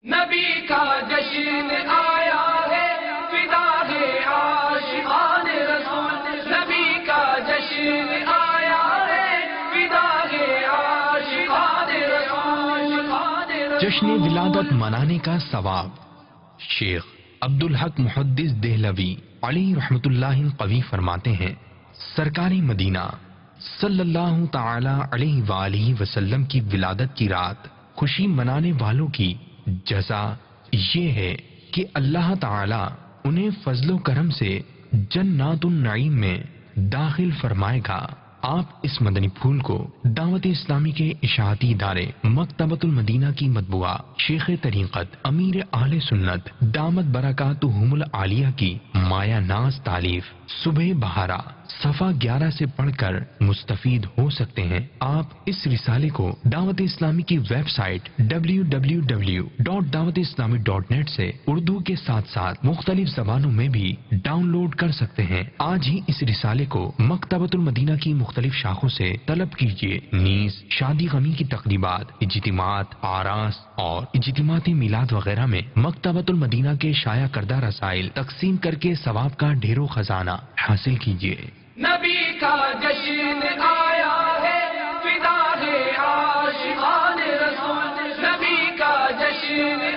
نبی کا جشن آیا ہے، فدا ہے عاشقان رسول، نبی کا جشن آیا ہے، فدا ہے عاشقان رسول۔ جشن ولادت منانے کا ثواب۔ شیخ عبدالحق محدث دہلوی علیہ رحمت اللہ قوی فرماتے ہیں، سرکار مدینہ صلی اللہ تعالی علیہ وآلہ وسلم کی ولادت کی رات خوشی منانے والوں کی جزا یہ ہے کہ اللہ تعالی انہیں فضل و کرم سے جنات النعیم میں داخل فرمائے گا۔ آپ اس مدنی پھول کو دعوت اسلامی کے اشاعتی ادارے مکتبۃ المدینہ کی مطبوعہ شیخ طریقت امیر اہل سنت دامت برکاتہم العالیہ کی مایہ ناز تالیف صبح بہارا صفحہ 11 سے پڑھ کر مستفید ہو سکتے ہیں۔ آپ اس رسالے کو دعوت اسلامی کی ویب سائٹ www.dawatislami.net سے اردو کے ساتھ ساتھ مختلف زبانوں میں بھی ڈاؤن لوڈ کر سکتے ہیں۔ آج ہی اس رسالے کو مکتبۃ المدینہ کی مختلف شاخوں سے طلب کیجیے۔ نیز شادی غمی کی تقریبات، اجتماعات، آراس اور اجتماعی میلاد وغیرہ میں مکتبۃ المدینہ کے شائع کردہ رسائل تقسیم کر کے ثواب کا ڈھیروں خزانہ حاصل کیجیے۔ نبی کا جشن آیا ہے، فدا ہے عاشقان رسول، نبی کا جشن